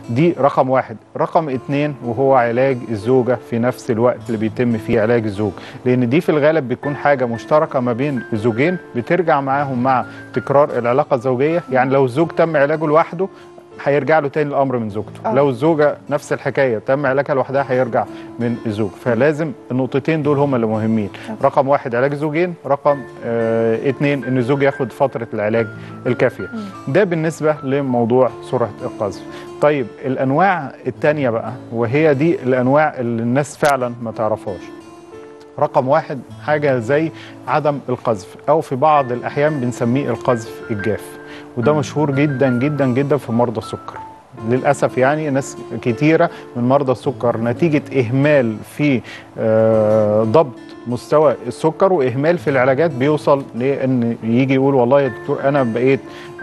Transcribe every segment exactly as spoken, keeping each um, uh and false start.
دي رقم واحد. رقم اتنين وهو علاج الزوجة في نفس الوقت اللي بيتم فيه علاج الزوج، لأن دي في الغالب بتكون حاجة مشتركة ما بين الزوجين بترجع معاهم مع تكرار العلاقة الزوجية. يعني لو الزوج تم علاجه لوحده هيرجع له تاني الامر من زوجته. أوه. لو الزوجه نفس الحكايه تم علاجها لوحدها هيرجع من الزوج. فلازم النقطتين دول هم اللي مهمين. أوه. رقم واحد علاج الزوجين، رقم آه اتنين ان الزوج ياخد فتره العلاج الكافيه. مم. ده بالنسبه لموضوع سرعه القذف. طيب الانواع الثانيه بقى، وهي دي الانواع اللي الناس فعلا ما تعرفهاش. رقم واحد حاجه زي عدم القذف، او في بعض الاحيان بنسميه القذف الجاف، وده مشهور جدا جدا جدا في مرضى السكر. للأسف يعني ناس كتيرة من مرضى السكر نتيجة إهمال في ضبط مستوى السكر وإهمال في العلاجات بيوصل لأن يجي يقول والله يا دكتور أنا بقيت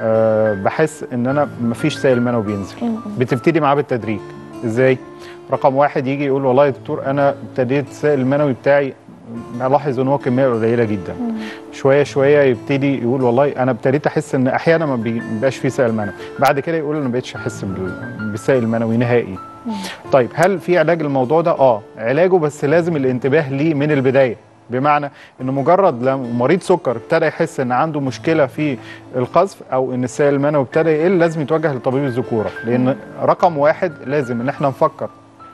بحس إن أنا مفيش سائل منوي بينزل. بتبتدي معاه بالتدريج. إزاي؟ رقم واحد يجي يقول والله يا دكتور أنا ابتديت السائل المنوي بتاعي الاحظ ان هو كميه قليله جدا. مم. شويه شويه يبتدي يقول والله انا ابتديت احس ان احيانا ما بيبقاش فيه سائل منوي، بعد كده يقول انا ما بقتش احس بالسائل المنوي نهائي. مم. طيب هل في علاج للموضوع ده؟ اه علاجه، بس لازم الانتباه ليه من البدايه. بمعنى ان مجرد لما مريض سكر ابتدى يحس ان عنده مشكله في القذف او ان السائل المنوي ابتدى يقل، لازم يتوجه لطبيب الذكوره، لان مم. رقم واحد لازم ان احنا نفكر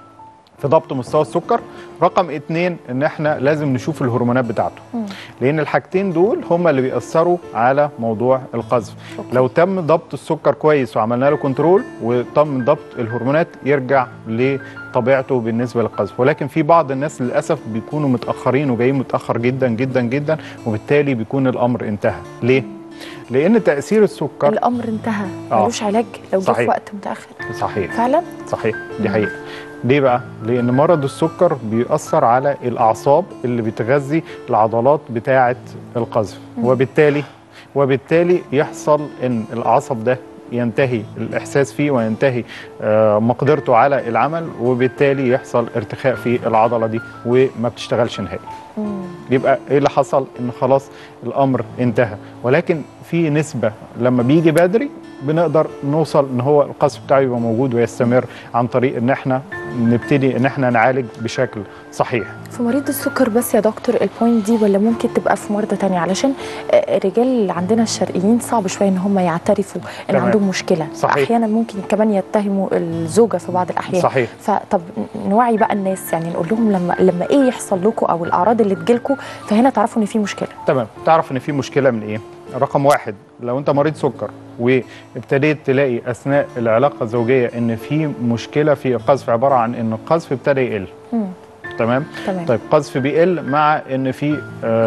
في ضبط مستوى السكر. رقم اتنين ان احنا لازم نشوف الهرمونات بتاعته. مم. لان الحاجتين دول هما اللي بيأثروا على موضوع القذف. لو تم ضبط السكر كويس وعملنا له كنترول وتم ضبط الهرمونات يرجع لطبيعته بالنسبه للقذف. ولكن في بعض الناس للاسف بيكونوا متاخرين وجايين متاخر جدا جدا جدا، وبالتالي بيكون الامر انتهى. ليه؟ لان تاثير السكر الامر انتهى ملوش آه. علاج لو جه في وقت متاخر. صحيح فعلا صحيح دي حقيقه. ليه بقى؟ لأن مرض السكر بيأثر على الأعصاب اللي بتغذي العضلات بتاعة القذف، وبالتالي وبالتالي يحصل إن العصب ده ينتهي الإحساس فيه وينتهي آه مقدرته على العمل، وبالتالي يحصل ارتخاء في العضلة دي وما بتشتغلش نهائي. يبقى إيه اللي حصل؟ إن خلاص الأمر انتهى. ولكن في نسبة لما بيجي بدري بنقدر نوصل ان هو القذف بتاعه يبقى موجود ويستمر عن طريق ان احنا نبتدي ان احنا نعالج بشكل صحيح. في مريض السكر بس يا دكتور البوينت دي، ولا ممكن تبقى في مرضى تانية؟ علشان الرجال عندنا الشرقيين صعب شويه ان هم يعترفوا ان تمام. عندهم مشكله. صحيح. احيانا ممكن كمان يتهموا الزوجه في بعض الاحيان. صحيح. فطب نوعي بقى الناس، يعني نقول لهم لما لما ايه يحصل لكم او الاعراض اللي تجيلكم فهنا تعرفوا ان في مشكله. تمام. تعرف ان في مشكله من ايه؟ رقم واحد لو انت مريض سكر وابتديت تلاقي اثناء العلاقه الزوجيه ان في مشكله في القذف، عباره عن ان القذف ابتدى يقل. مم. تمام؟ تمام. طيب قذف بيقل مع ان في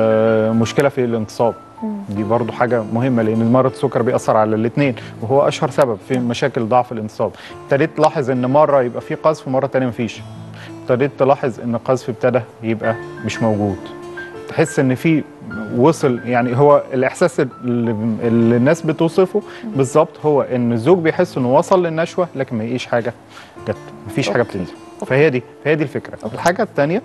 آه مشكله في الانتصاب. مم. دي برضو حاجه مهمه، لان مرض السكر بيأثر على الاثنين وهو اشهر سبب في مشاكل ضعف الانتصاب. ابتديت تلاحظ ان مره يبقى في قذف ومره ثانيه مفيش. ابتديت تلاحظ ان القذف ابتدى يبقى مش موجود. تحس ان في وصل، يعني هو الاحساس اللي, اللي الناس بتوصفه بالظبط هو ان الزوج بيحس انه وصل للنشوه لكن ما يقيش حاجه جت، مفيش حاجه بتنزل. فهي دي فهي دي الفكره. أوكي. الحاجه الثانيه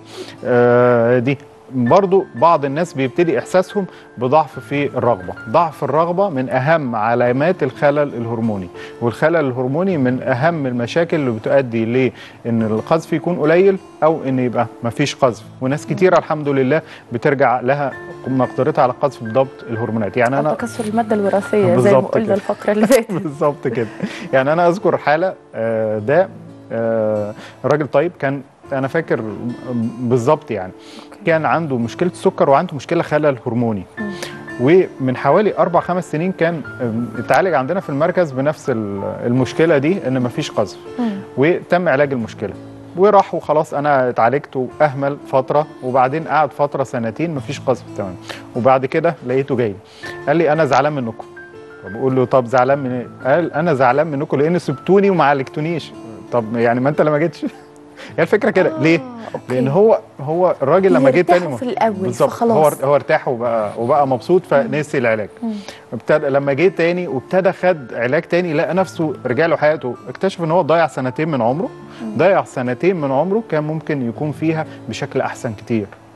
آه دي برضو بعض الناس بيبتدي احساسهم بضعف في الرغبه. ضعف الرغبه من اهم علامات الخلل الهرموني، والخلل الهرموني من اهم المشاكل اللي بتؤدي لان القذف يكون قليل او ان يبقى ما فيش قذف. وناس كتيره الحمد لله بترجع لها مقدرتها على القذف بضبط الهرمونات. يعني انا تكسر الماده الوراثيه زي ما قلنا الفقره اللي فاتت. بالظبط كده. يعني انا اذكر حاله آه ده آه راجل طيب، كان انا فاكر بالظبط يعني أوكي. كان عنده مشكله سكر وعنده مشكله خلل هرموني. م. ومن حوالي اربع خمس سنين كان اتعالج عندنا في المركز بنفس المشكله دي، ان مفيش قذف، وتم علاج المشكله وراح وخلاص. انا اتعالجت واهمل فتره، وبعدين قعد فتره سنتين مفيش قذف تمام، وبعد كده لقيته جاي قال لي انا زعلان منكم. فبقول له طب زعلان من ايه؟ قال انا زعلان منكم لان سبتوني وما عالجتونيش. طب يعني ما انت لما جيتش هي الفكره كده. آه، ليه؟ أوكي. لان هو هو الراجل لما جه تاني في الاول بالظبط هو هو ارتاح وبقى وبقى مبسوط فنسي العلاج. ابتدى لما جه تاني وابتدى خد علاج تاني لقى نفسه رجع له حياته، اكتشف ان هو ضيع سنتين من عمره. ضيع سنتين من عمره كان ممكن يكون فيها بشكل احسن كتير.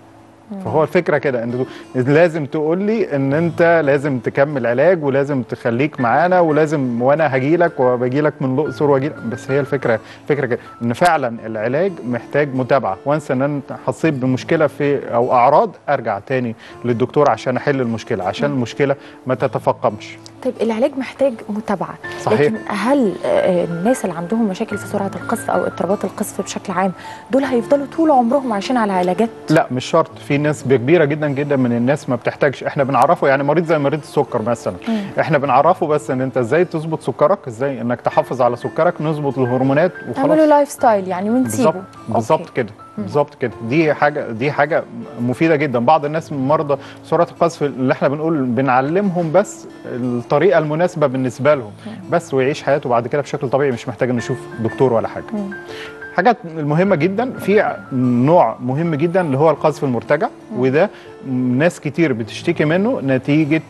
فهو الفكره كده ان لازم تقول لي ان انت لازم تكمل علاج ولازم تخليك معانا ولازم وانا هاجي لك وباجي لك من الاقصر واجي، بس هي الفكره فكره كده ان فعلا العلاج محتاج متابعه، وانسى ان انا حسيت بمشكله في او اعراض ارجع تاني للدكتور عشان احل المشكله، عشان المشكله ما تتفاقمش. طيب العلاج محتاج متابعه، صحيح. لكن هل الناس اللي عندهم مشاكل في سرعه القذف او اضطرابات القذف بشكل عام دول هيفضلوا طول عمرهم عايشين على علاجات؟ لا مش شرط، في نسبه كبيره جدا جدا من الناس ما بتحتاجش، احنا بنعرفه يعني مريض زي مريض السكر مثلا، مم. احنا بنعرفه بس ان انت ازاي تظبط سكرك، ازاي انك تحافظ على سكرك، نظبط الهرمونات وخلاص. اعملوا لايف ستايل يعني ونسيبه. بالظبط بالظبط كده بالظبط كده، دي حاجه دي حاجه مفيده جدا. بعض الناس من مرضى سرعه القذف اللي احنا بنقول بنعلمهم بس الطريقه المناسبه بالنسبه لهم بس، ويعيش حياته بعد كده بشكل طبيعي، مش محتاج انه يشوف دكتور ولا حاجه. مم. حاجات المهمه جدا في نوع مهم جدا اللي هو القذف المرتجع، وده ناس كتير بتشتكي منه نتيجه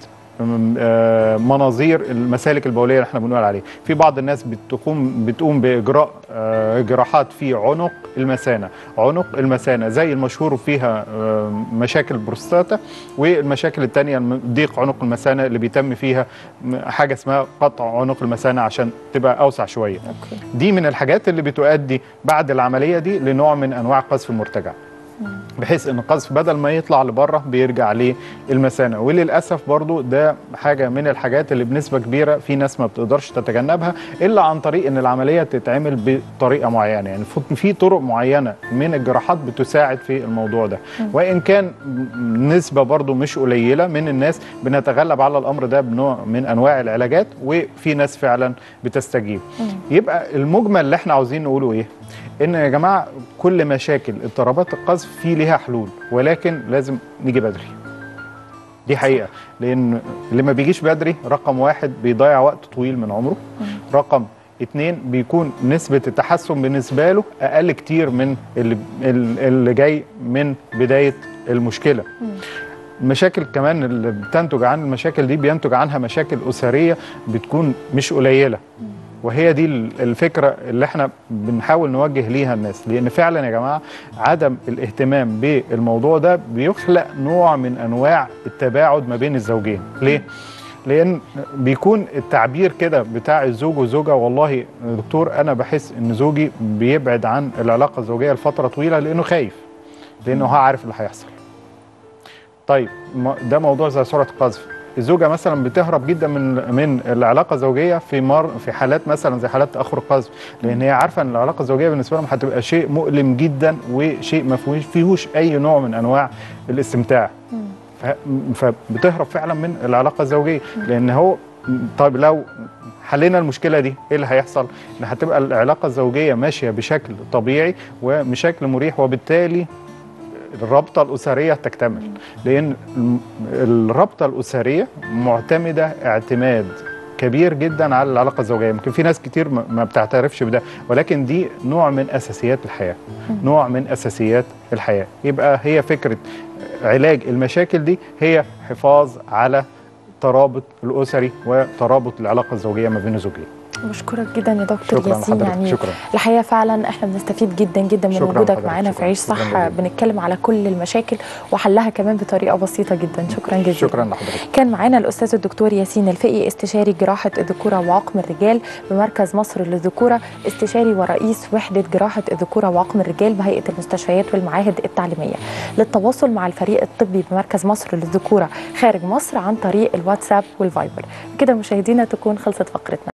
مناظير المسالك البوليه اللي احنا بنقول عليه. في بعض الناس بتقوم بتقوم باجراء جراحات في عنق المثانه، عنق المثانه زي المشهور فيها مشاكل البروستاتا، والمشاكل الثانيه ضيق عنق المثانه اللي بيتم فيها حاجه اسمها قطع عنق المثانه عشان تبقى اوسع شويه. أوكي. دي من الحاجات اللي بتؤدي بعد العمليه دي لنوع من انواع القذف المرتجع، بحيث ان القذف بدل ما يطلع لبره بيرجع للمثانه. وللاسف برضو ده حاجه من الحاجات اللي بنسبه كبيره في ناس ما بتقدرش تتجنبها الا عن طريق ان العمليه تتعمل بطريقه معينه، يعني في طرق معينه من الجراحات بتساعد في الموضوع ده، وان كان نسبه برضو مش قليله من الناس بنتغلب على الامر ده بنوع من انواع العلاجات، وفي ناس فعلا بتستجيب. يبقى المجمل اللي احنا عاوزين نقوله ايه؟ ان يا جماعه كل مشاكل اضطرابات القذف في ليها حلول، ولكن لازم نيجي بدري. دي حقيقه، لان اللي ما بيجيش بدري رقم واحد بيضيع وقت طويل من عمره، رقم اتنين بيكون نسبه التحسن بالنسبه له اقل كتير من اللي, اللي جاي من بدايه المشكله. المشاكل كمان اللي بتنتج عن المشاكل دي بينتج عنها مشاكل اسريه بتكون مش قليله، وهي دي الفكرة اللي احنا بنحاول نوجه ليها الناس، لأن فعلا يا جماعة عدم الاهتمام بالموضوع ده بيخلق نوع من أنواع التباعد ما بين الزوجين. ليه؟ لأن بيكون التعبير كده بتاع الزوج والزوجة، والله دكتور أنا بحس إن زوجي بيبعد عن العلاقة الزوجية لفترة طويلة لأنه خايف، لأنه هو عارف اللي هيحصل. طيب ده موضوع زي سرعة القذف، الزوجه مثلا بتهرب جدا من من العلاقه الزوجيه في مر في حالات مثلا زي حالات تاخر القذف، لان هي عارفه ان العلاقه الزوجيه بالنسبه لهم هتبقى شيء مؤلم جدا وشيء ما فيهوش اي نوع من انواع الاستمتاع، فبتهرب فعلا من العلاقه الزوجيه. لان هو طيب لو حلينا المشكله دي ايه اللي هيحصل؟ ان هتبقى العلاقه الزوجيه ماشيه بشكل طبيعي وبشكل مريح، وبالتالي الرابطة الأسرية تكتمل، لأن الرابطة الأسرية معتمدة اعتماد كبير جدا على العلاقة الزوجية. يمكن في ناس كتير ما بتعترفش بده، ولكن دي نوع من أساسيات الحياة، نوع من أساسيات الحياة. يبقى هي فكرة علاج المشاكل دي هي حفاظ على الترابط الأسري وترابط العلاقة الزوجية ما بين الزوجين. بشكرك جدا يا دكتور شكرا ياسين، يعني شكرا. الحقيقه فعلا احنا بنستفيد جدا جدا من وجودك معانا في عيش صح، بنتكلم على كل المشاكل وحلها كمان بطريقه بسيطه جدا. شكرا جزيلا. شكرا لحضرتك. كان معانا الاستاذ الدكتور ياسين الفقي، استشاري جراحه الذكوره وعقم الرجال بمركز مصر للذكوره، استشاري ورئيس وحده جراحه الذكوره وعقم الرجال بهيئه المستشفيات والمعاهد التعليميه. للتواصل مع الفريق الطبي بمركز مصر للذكوره خارج مصر عن طريق الواتساب والفايبر. كده مشاهدينا تكون خلصت فقرتنا.